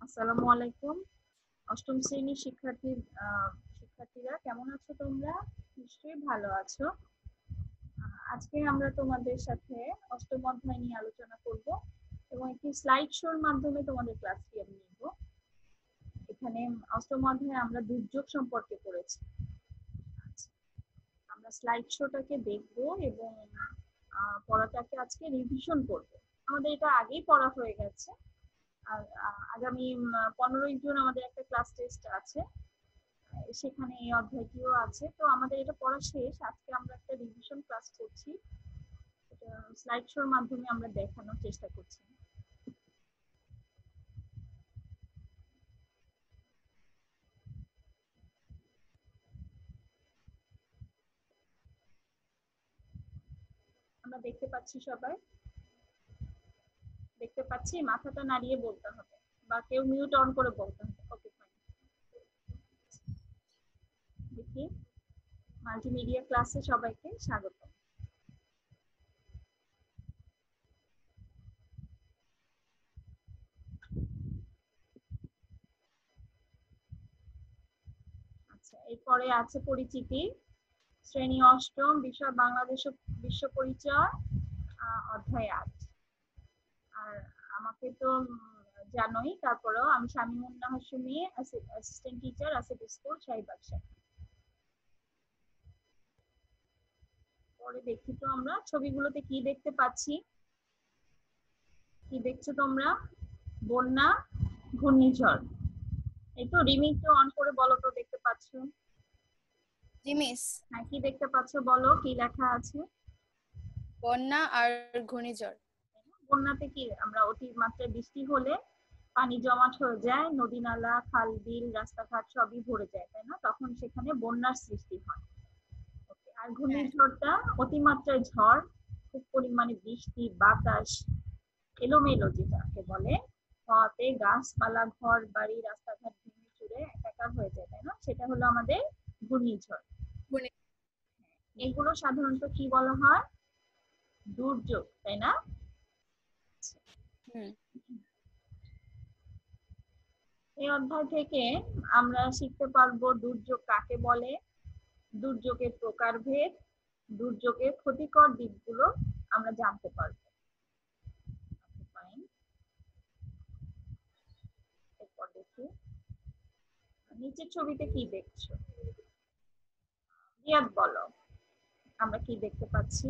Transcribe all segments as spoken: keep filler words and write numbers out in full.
আসসালামু আলাইকুম। অষ্টম শ্রেণীর শিক্ষার্থী শিক্ষার্থীরা কেমন আছো তোমরা? নিশ্চয়ই ভালো আছো। আজকে আমরা তোমাদের সাথে অষ্টম অধ্যায় নিয়ে আলোচনা করব এবং একটি স্লাইড শোর মাধ্যমে তোমাদের ক্লাসটি আমি নিব। এখানে অষ্টম অধ্যায়ে আমরা দুর্যোগ সম্পর্কে পড়েছি। আমরা স্লাইড শোটাকে দেখব এবং পড়াটাকে আজকে রিভিশন করব। আমাদের এটা আগেই পড়া হয়ে গেছে। আর আগামী পনেরোই জুন আমাদের একটা ক্লাস টেস্ট আছে, সেখানে এই অধ্যায়টিও আছে। তো আমাদের এটা পড়া শেষ, আজকে আমরা একটা রিভিশন ক্লাস করছি, এটা স্লাইড শোর মাধ্যমে আমরা দেখানোর চেষ্টা করছি। আমরা দেখতে পাচ্ছি, সবাই দেখতে পাচ্ছি? মাথাটা নাড়িয়ে বলতে হবে বা কেউ মিউট অন করে বলতে হবে। ওকে, ফাইন। দেখি, মাল্টিমিডিয়া ক্লাসে সবাইকে স্বাগত। আচ্ছা, এরপরে আছে পরিচিতি, শ্রেণী অষ্টম, বিষয় বাংলাদেশ বিশ্ব পরিচয়, অধ্যায় আট। আর আমাকে তো জানোই, তারপরেও আমি Shamimun Nahar Sumi, assistant teacher, Asif school, Shahibagh শাখা। পরে দেখি তো আমরা ছবিগুলোতে কি দেখতে পাচ্ছি। কি দেখছো তোমরা? বন্যা, ঘূর্ণিঝড়। এই তো রিমি, একটু অন করে বলো তো দেখতে পাচ্ছো? জি মিস। হ্যাঁ, কি দেখতে পাচ্ছো বলো, কি লেখা আছে? বন্যা আর ঘূর্ণিঝড়। বন্যাতে কি আমরা অতিমাত্রায় বৃষ্টি হলে পানি জমাট হয়ে যায়, নদী নালা, খাল বিল, রাস্তাঘাট সবই ভরে যায়, তাই না? তখন সেখানে বন্যার সৃষ্টি হয়। আর ঘূর্ণিঝড়টা অতিমাত্রায় ঝড়, খুব পরিমাণে বৃষ্টি, বাতাস, এলোমেলো যেটাকে বলে, হওয়াতে গাছপালা, ঘর বাড়ি, রাস্তাঘাট ভেঙে চুরে একাকার হয়ে যায়, তাই না? সেটা হলো আমাদের ঘূর্ণিঝড়। এগুলো সাধারণত কি বলা হয়? দুর্যোগ, তাই না? এই অধ্যায় থেকে আমরা শিখতে পারবো দুর্যোগ কাকে বলে, দুর্যোগের প্রকারভেদ, দুর্যোগের ক্ষতিকর দিকগুলো আমরা জানতে পারবো। এরপর দেখি নিচের ছবিতে কি দেখছো, রিয়াদ বলো আমরা কি দেখতে পাচ্ছি?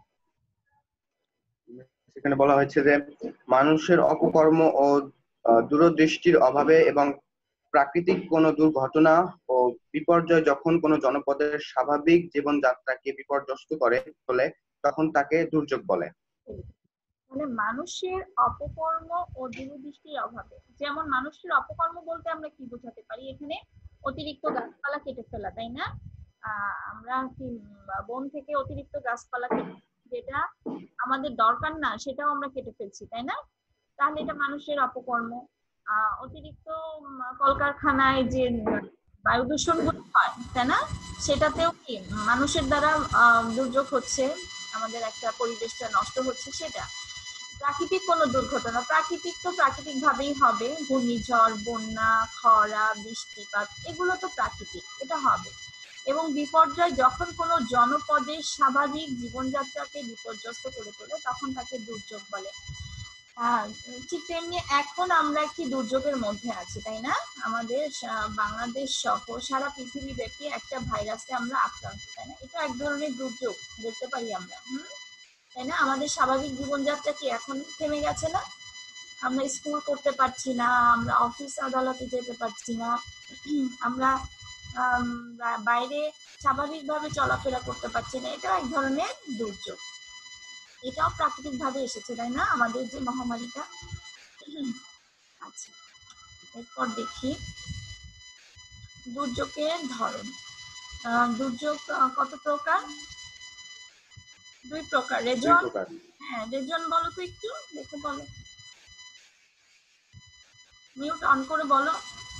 সেখানে বলা হয়েছে যে মানুষের অপকর্ম ও দূরদৃষ্টির অভাবে এবং প্রাকৃতিক কোনো দুর্ঘটনা ও বিপর্যয় যখন কোনো জনপদের স্বাভাবিক জীবনযাত্রাকে বিপর্যস্ত করে তোলে, তখন তাকে দুর্যোগ বলে। মানে মানুষের অপকর্ম ও দূরদৃষ্টির অভাবে, যেমন মানুষের অপকর্ম বলতে আমরা কি বোঝাতে পারি? এখানে অতিরিক্ত গাছপালা কেটে ফেলা, তাই না? আহ আমরা কি বন থেকে অতিরিক্ত গাছপালা কেটে, যেটা আমাদের দরকার না সেটাও আমরা কেটে ফেলছি, তাই না? তাহলে এটা মানুষের অপকর্ম। আহ অতিরিক্ত কলকারখানায় যে বায়ু দূষণ হয়, তাই না? সেটাতেও কি মানুষের দ্বারা দুর্যোগ হচ্ছে, আমাদের একটা পরিবেশটা নষ্ট হচ্ছে। সেটা প্রাকৃতিক কোনো দুর্ঘটনা, প্রাকৃতিক তো প্রাকৃতিক ভাবেই হবে, ঘূর্ণিঝড়, বন্যা, খরা, বৃষ্টিপাত, এগুলো তো প্রাকৃতিক, এটা হবে। এবং বিপর্যয় যখন কোনো জনপদের স্বাভাবিক জীবনযাত্রাকে বিপর্যস্ত করে তোলে, তখন তাকে দুর্যোগ বলে। ঠিক তেমনি এখন আমরা একটি দুর্যোগের মধ্যে আছি, তাই না? আমাদের বাংলাদেশ সহ সারা পৃথিবী ব্যাপী একটা ভাইরাসে আমরা আক্রান্ত, তাই না? এটা এক ধরনের দুর্যোগ বলতে পারি আমরা, হম তাই না? আমাদের স্বাভাবিক জীবনযাত্রা কি এখন থেমে গেছে না? আমরা স্কুল করতে পারছি না, আমরা অফিস আদালতে যেতে পারছি না, আমরা বাইরে স্বাভাবিকভাবে চলাফেরা করতে পারছি না। এটাও এক ধরনের দুর্যোগ, এটাও প্রাকৃতিক ভাবে এসেছে, তাই না? আমাদের যে মহামারীটা। আচ্ছা, এরপর দেখি দুর্যোগের ধরন। দুর্যোগ কত প্রকার? দুই প্রকার। রেজন, হ্যাঁ রেজন বলো তো একটু, দেখে বলো, মিউট অন করে বলো।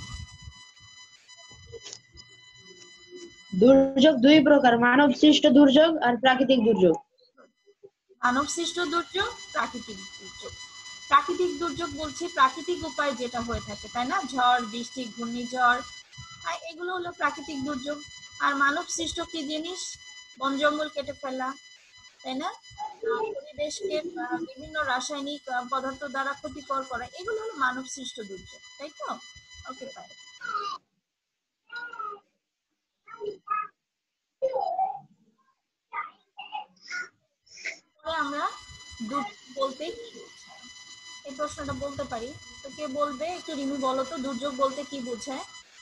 দুর্যোগ দুই প্রকার, মানব সৃষ্ট দুর্যোগ আর প্রাকৃতিক দুর্যোগ। মানব সৃষ্ট দুর্যোগ, প্রাকৃতিক দুর্যোগ। প্রাকৃতিক দুর্যোগ বলছি প্রাকৃতিক উপায় যেটা হয়ে থাকে, তাই না? ঝড় বৃষ্টি ঘূর্ণিঝড়, আর এগুলো হলো প্রাকৃতিক দুর্যোগ। আর মানব সৃষ্ট কি জিনিস? বন জঙ্গল কেটে ফেলা, তাই না? আহ, পরিবেশকে আহ, বিভিন্ন রাসায়নিক আহ, পদার্থ দ্বারা ক্ষতিকর করা, এগুলো হলো মানব সৃষ্ট দুর্যোগ, তাই তো? ওকে, পাই। আমরা দুর্যোগ বলতে কি বোঝায়, এই প্রশ্নটা বলতে পারি। তো কে বলবে? একটু রিমি বলো তো, দুর্যোগ বলতে কি বোঝায়?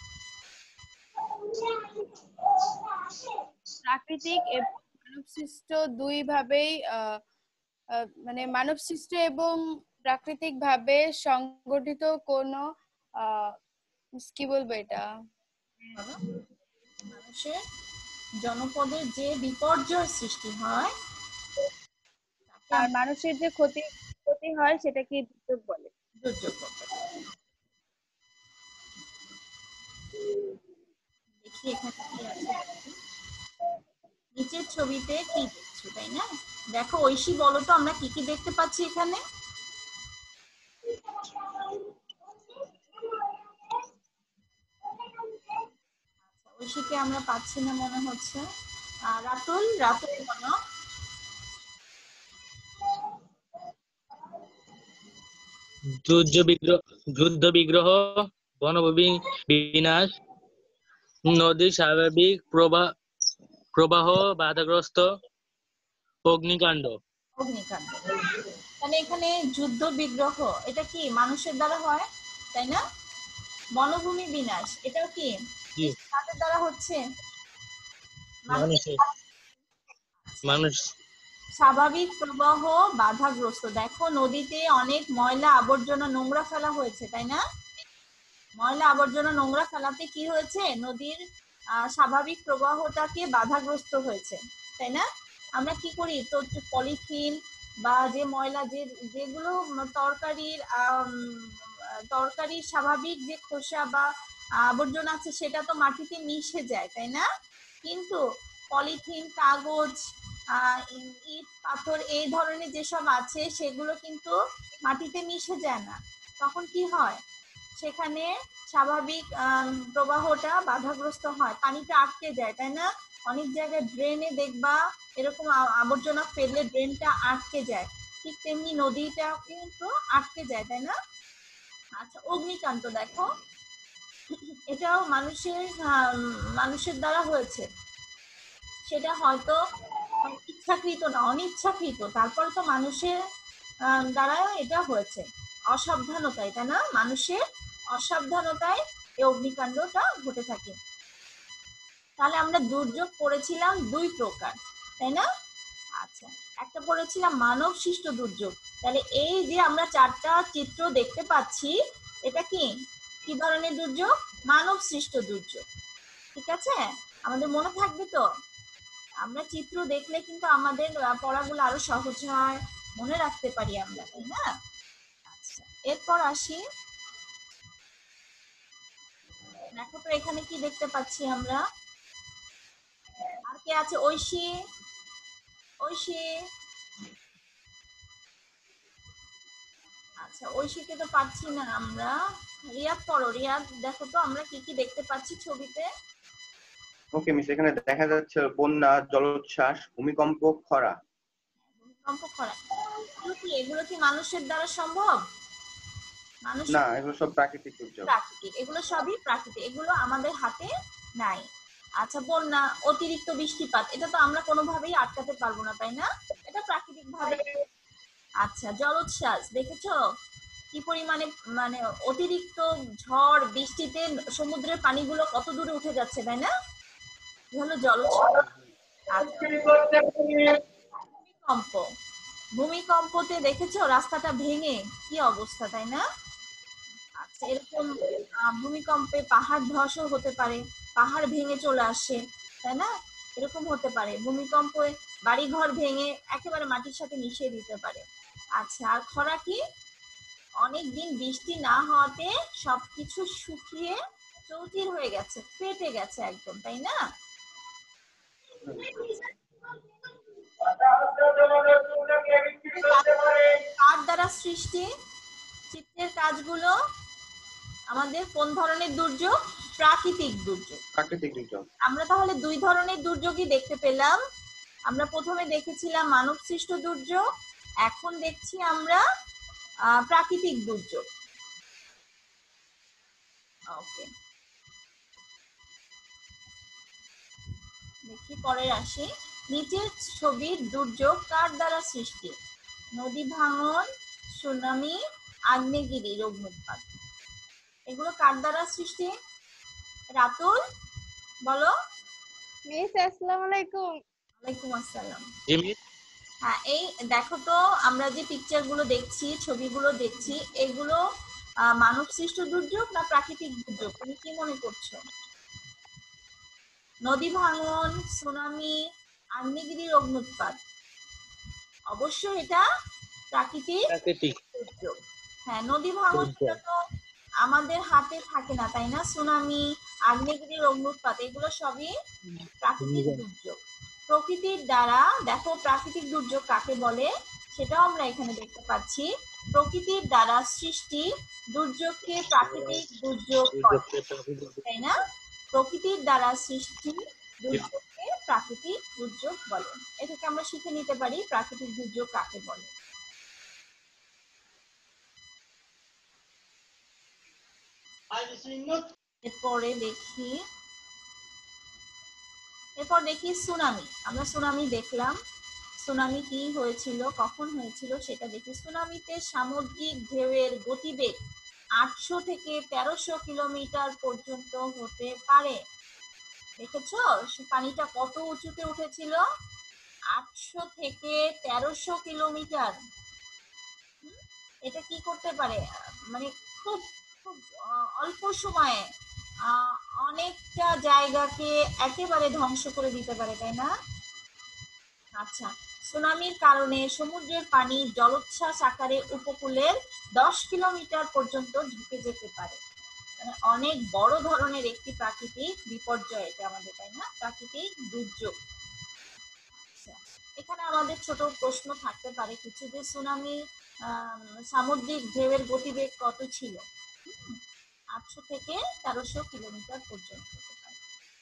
প্রাকৃতিক এবং মানবসৃষ্ট দুই ভাবেই আহ, আহ, মানে মানবসৃষ্ট এবং প্রাকৃতিক ভাবে সংগঠিত কোনো আহ কি বলবো এটা, বলো। মানুষের জনপদের যে বিপর্যয় সৃষ্টি হয় তাকে আর আমরা মানুষের যে ক্ষতি ক্ষতি হয় সেটাকে দুর্যোগ বলে। দুর্যোগ বলতে পারি। দেখি এখানে কি আছে, দেখি। নিচের ছবিতে কি দেখছো, তাই না? দেখো ঐশী, বলো তো আমরা কি কি দেখতে পাচ্ছি এখানে? ঐশীকে আমরা পাচ্ছি না মনে হচ্ছে। আর রাতুল, রাতুল বলো। যুদ্ধ বিগ্রহ যুদ্ধ বিগ্রহ, বনভূমি বিনাশ, নদীর স্বাভাবিক প্রবাহ প্রবাহ বাধাগ্রস্ত, অগ্নিকাণ্ড। অগ্নিকাণ্ড। তাহলে এখানে যুদ্ধ বিগ্রহ, এটা কি মানুষের দ্বারা হয়, তাই না? বনভূমি বিনাশ, এটাও কি জি, কাদের দ্বারা হচ্ছে? মানুষের মানুষ স্বাভাবিক প্রবাহ বাধাগ্রস্ত। দেখো নদীতে অনেক ময়লা আবর্জনা নোংরা ফেলা হয়েছে, তাই না? ময়লা আবর্জনা নোংরা ফেলাতে কি হয়েছে? নদীর আহ, স্বাভাবিক প্রবাহটাকে বাধাগ্রস্ত হয়েছে, তাই না? আমরা কি করি তো, পলিথিন বা যে ময়লা, যে যেগুলো তরকারির আম, তরকারির স্বাভাবিক যে খোসা বা আবর্জনা আছে সেটা তো মাটিতে মিশে যায়, তাই না? কিন্তু পলিথিন, কাগজ, আহ ইট পাথর এই ধরনের যেসব আছে সেগুলো কিন্তু মাটিতে মিশে যায় না। তখন কি হয়? সেখানে স্বাভাবিক আম, প্রবাহটা বাধাগ্রস্ত হয়, পানিটা আটকে যায়, তাই না? অনেক জায়গায় ড্রেনে দেখবা এরকম আ- আবর্জনা ফেললে ড্রেনটা আটকে যায়, ঠিক তেমনি নদীটা কিন্তু আটকে যায়, তাই না? আচ্ছা, অগ্নিকাণ্ড দেখো, এটাও মানুষের আম, মানুষের দ্বারা হয়েছে। সেটা হয়তো ইচ্ছাকৃত না, অনিচ্ছাকৃত, তারপরে তো মানুষের আহ, দ্বারা এটা হয়েছে, অসাবধানতায়, তাই না? মানুষের অসাবধানতায় এই অগ্নিকাণ্ডটা ঘটে থাকে। তাহলে আমরা দুর্যোগ পড়েছিলাম দুই প্রকার, তাই না? আচ্ছা, একটা পড়েছিলাম মানব সৃষ্ট দুর্যোগ। তাহলে এই যে আমরা চারটা চিত্র দেখতে পাচ্ছি, এটা কি কি ধরনের দুর্যোগ? মানব সৃষ্ট দুর্যোগ। ঠিক আছে, আমাদের মনে থাকবে তো? আমরা চিত্র দেখলে কিন্তু আমাদের আহ, পড়াগুলো আরো সহজ হয়, মনে রাখতে পারি আমরা, তাই না? আচ্ছা, এরপর আসি। দেখো তো এখানে কি দেখতে পাচ্ছি আমরা। আর কে আছে? ঐশী, ঐশী। আচ্ছা, ঐশীকে তো পাচ্ছি না আমরা। রিয়াদ পড়ো, রিয়াদ দেখো তো আমরা কি কি দেখতে পাচ্ছি ছবিতে। ওকে মিস, এখানে দেখা যাচ্ছে বন্যা, জলোচ্ছ্বাস, ভূমিকম্প, খরা। ভূমিকম্প, খরা, এগুলো কি এগুলো কি মানুষের দ্বারা সম্ভব? না, মানুষের এগুলো সব প্রাকৃতিক দুর্যোগ। প্রাকৃতিক, এগুলো সবই প্রাকৃতিক, এগুলো আমাদের হাতে নাই। আচ্ছা, বন্যা, অতিরিক্ত বৃষ্টিপাত, এটা তো আমরা কোনোভাবেই আটকাতে পারবো না, তাই না? এটা প্রাকৃতিক ভাবে। আচ্ছা, জলোচ্ছ্বাস দেখেছো কি পরিমাণে, মানে অতিরিক্ত ঝড় বৃষ্টিতে সমুদ্রের পানিগুলো কত দূরে উঠে যাচ্ছে, তাই না? এটা হলো জলোচ্ছ্বাস। আচ্ছা, ভূমিকম্প, ভূমিকম্পতে দেখেছো রাস্তাটা ভেঙে কি অবস্থা, তাই না? আচ্ছা, এরকম আহ, ভূমিকম্পে পাহাড় ধসও হতে পারে, পাহাড় ভেঙে চলে আসে, তাই না? এরকম হতে পারে ভূমিকম্পে, বাড়িঘর ভেঙে একেবারে মাটির সাথে মিশিয়ে দিতে পারে। আচ্ছা, আর খরা কি? অনেক দিন বৃষ্টি না হওয়াতে সবকিছু শুকিয়ে চৌচির হয়ে গেছে, ফেটে গেছে একদম, তাই না? কার দ্বারা সৃষ্টি? চিত্রের কাজগুলো আমাদের কোন ধরনের দুর্যোগ? প্রাকৃতিক দুর্যোগ। প্রাকৃতিক দুর্যোগ। আমরা তাহলে দুই ধরনের দুর্যোগই দেখতে পেলাম। আমরা প্রথমে দেখেছিলাম মানব সৃষ্ট দুর্যোগ, এখন দেখছি আমরা আহ, প্রাকৃতিক দুর্যোগ। ওকে, দেখি পরে আসি। নিচের ছবির দুর্যোগ কার দ্বারা সৃষ্টি? নদী ভাঙন, সুনামি, আগ্নেয়গিরি, অগ্ন্যুৎপাত। এগুলো কার দ্বারা সৃষ্টি? রাতুল বলো। মিস আসসালামু আলাইকুম। ওয়ালাইকুম আসসালাম। জি মিস। হ্যাঁ, এই দেখো তো আমরা যে পিকচার গুলো দেখছি, ছবিগুলো দেখছি, এগুলো মানব সৃষ্ট দুর্যোগ না প্রাকৃতিক দুর্যোগ? তুমি কি মনে করছো? নদী ভাঙন, সুনামি, আগ্নেয়গিরি, অগ্ন্যুৎপাত, অবশ্যই এটা প্রাকৃতিক প্রাকৃতিক দুর্যোগ। হ্যাঁ, নদী ভাঙনটা তো আমাদের হাতে থাকে না, তাই না? সুনামি, আগ্নেয়গিরি, অগ্ন্যুৎপাত এগুলো সবই প্রাকৃতিক দুর্যোগ। প্রকৃতির দ্বারা, দেখো প্রাকৃতিক দুর্যোগ কাকে বলে সেটাও আমরা এখানে দেখতে পাচ্ছি। প্রকৃতির দ্বারা সৃষ্টি দুর্যোগকে প্রাকৃতিক দুর্যোগ বলে, তাই না? প্রকৃতির দ্বারা সৃষ্টি দুর্যোগকে প্রাকৃতিক দুর্যোগ বলে। এ থেকে আমরা শিখে নিতে পারি প্রাকৃতিক দুর্যোগ কাকে বলে। এরপরে দেখি এরপর দেখি সুনামি। আমরা সুনামি দেখলাম, সুনামি কি হয়েছিল, কখন হয়েছিল সেটা দেখি। সুনামিতে সামুদ্রিক ঢেউয়ের গতিবেগ আটশো থেকে তেরোশো কিলোমিটার পর্যন্ত হতে পারে। দেখেছো পানিটা কত উঁচুতে উঠেছিল? আটশো থেকে তেরোশো কিলোমিটার। এটা কি করতে পারে? মানে খুব খুব অল্প সময়ে অনেকটা জায়গাকে একেবারে ধ্বংস করে দিতে পারে, তাই না? আচ্ছা, সুনামির কারণে সমুদ্রের পানি জলোচ্ছ্বাস আকারে উপকূলের দশ কিলোমিটার পর্যন্ত ঢুকে যেতে পারে। মানে অনেক বড় ধরনের একটি প্রাকৃতিক বিপর্যয় এটা আমাদের, তাই না? প্রাকৃতিক দুর্যোগ। এখানে আমাদের ছোট প্রশ্ন থাকতে পারে কিছু, যে সুনামি সামুদ্রিক ঢেউয়ের গতিবেগ কত ছিল? আটশো থেকে তেরোশো কিলোমিটার পর্যন্ত হতে পারে।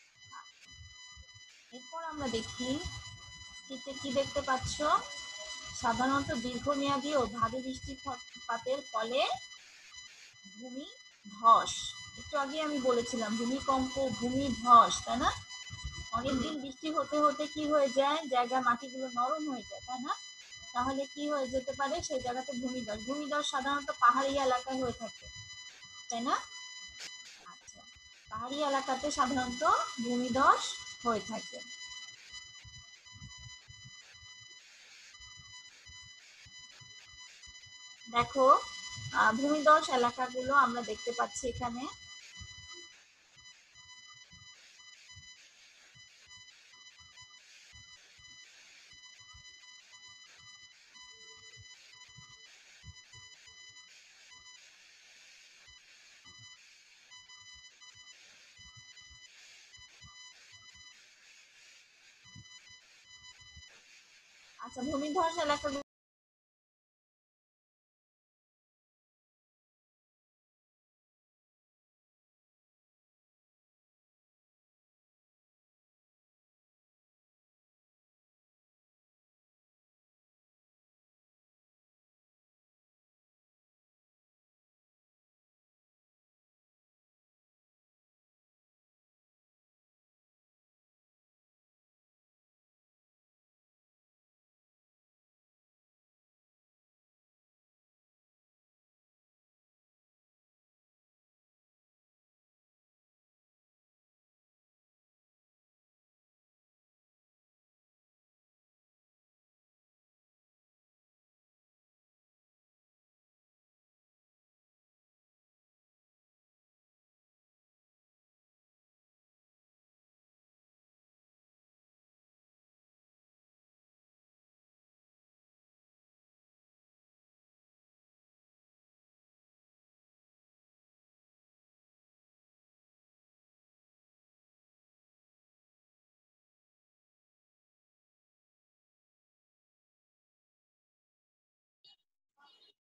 এরপর আমরা দেখি চিত্রে কি দেখতে পাচ্ছ। সাধারণত দীর্ঘমেয়াদী ও ভারী বৃষ্টিপাতের ফলে ভূমি ধস, একটু আগে আমি বলেছিলাম ভূমিকম্প, ভূমি ধস, তাই না? অনেকদিন বৃষ্টি হতে হতে কি হয়ে যায়, জায়গার মাটিগুলো নরম হয়ে যায়, তাই না? তাহলে কি হয়ে যেতে পারে সেই জায়গাতে ভূমিধস। ভূমিধস সাধারণত পাহাড়ি এলাকায় হয়ে থাকে, তাই না? আচ্ছা, পাহাড়ি এলাকাতে সাধারণত ভূমিধস হয়ে থাকে। দেখো ভূমিধস এলাকাগুলো আমরা দেখতে পাচ্ছি এখানে। আচ্ছা, ভূমিধস এলাকাগুলো